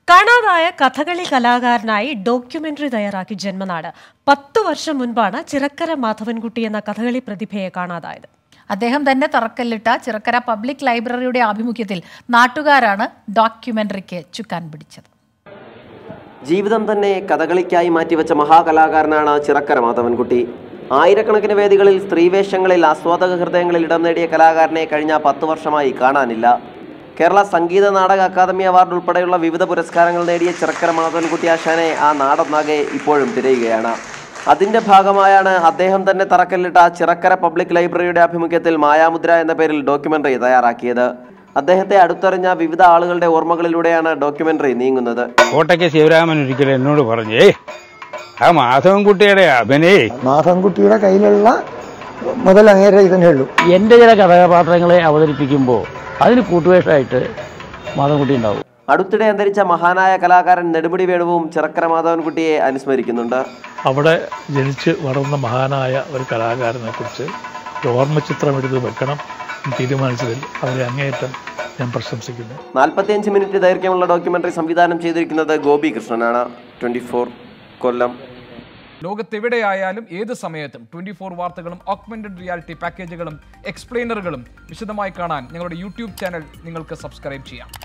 കാണാതായ കഥകളി കലാകാരനായി ഡോക്യുമെന്ററി തയ്യാറാക്കി ജന്മനാട്. 10 വർഷം മുൻപാണ് ചിറക്കര മാധവൻകുട്ടി എന്ന കഥകളി പ്രതിഭയെ കാണാതായത്. അദ്ദേഹം തന്നെ തറക്കല്ലിട്ട ചിറക്കര പബ്ലിക് ലൈബ്രറിയുടെ ആഭിമുഖ്യത്തിൽ നാട്ടുകാരാണ് ഡോക്യുമെന്ററിക്ക് ചുക്കാൻ പിടിച്ചത്. ജീവിതം തന്നെ കഥകളിക്കായി മാറ്റിവെച്ച മഹാകലാകാരനാണ് ചിറക്കര മാധവൻകുട്ടി. ആയിരക്കണക്കിന് വേദികളിൽ സ്ത്രീവേഷങ്ങളിൽ ആസ്വാദക ഹൃദയങ്ങളിൽ ഇടം നേടിയ കലാകാരനെ കഴിഞ്ഞ 10 വർഷമായി കാണാനില്ല. കേരള സംഗീത നാടക അക്കാദമി അവാർഡ് ഉൾപ്പെടെയുള്ള വിവിധ പുരസ്കാരങ്ങൾ നേടിയ ചിറക്കര മാധവൻകുട്ടി ആശാനെ ആ നാടൊന്നാകെ ഇപ്പോഴും തിരയുകയാണ്. അതിൻ്റെ ഭാഗമായാണ് അദ്ദേഹം തന്നെ തറക്കല്ലിട്ട ചിറക്കര പബ്ലിക് ലൈബ്രറിയുടെ ആഭിമുഖ്യത്തിൽ മായാമുദ്ര എന്ന പേരിൽ ഡോക്യുമെന്ററി തയ്യാറാക്കിയത്. അദ്ദേഹത്തെ അടുത്തറിഞ്ഞ വിവിധ ആളുകളുടെ ഓർമ്മകളിലൂടെയാണ് ഡോക്യുമെന്ററി നീങ്ങുന്നത്. കോട്ടയ്ക്ക് ശിവരാമൻ ഒരിക്കലും എന്നോട് പറഞ്ഞേ, ആ മാധവൻകുട്ടിയുടെ അഭിനയ മാധവൻകുട്ടിയുടെ കയ്യിലുള്ള മുതൽ അങ്ങേരെ ഇതന്നെ ഉള്ളൂ. എൻ്റെ ചില കഥാപാത്രങ്ങളെ അവതരിപ്പിക്കുമ്പോൾ അതിന് കൂട്ടുവേഷമായിട്ട് മാധവൻകുട്ടി ഉണ്ടാവും. അടുത്തിടെ അന്തരിച്ച മഹാനായ കലാകാരൻ നെടുമുടി വേണുവും ചിറക്കര മാധവൻകുട്ടിയെ അനുസ്മരിക്കുന്നുണ്ട്. അവിടെ ജനിച്ച് വളർന്ന മഹാനായ ഒരു കലാകാരനെ കുറിച്ച് ഒരു ഓർമ്മചിത്രം എടുത്ത് വെക്കണം തീരുമാനിച്ചതിൽ അവരെ അങ്ങേയറ്റം ഞാൻ പ്രശംസിക്കുന്നു. 45 മിനിറ്റ് ദൈർഘ്യമുള്ള ഡോക്യുമെന്ററി സംവിധാനം ചെയ്തിരിക്കുന്നത് ഗോപി കൃഷ്ണനാണ്. 24 കൊല്ലം. ലോകത്തെവിടെയായാലും ഏത് സമയത്തും 24 വാർത്തകളും ഓഗ്മെന്റഡ് റിയാലിറ്റി പാക്കേജുകളും എക്സ്പ്ലെയിനറുകളും വിശദമായി കാണാൻ ഞങ്ങളുടെ യൂട്യൂബ് ചാനൽ നിങ്ങൾക്ക് സബ്സ്ക്രൈബ് ചെയ്യാം.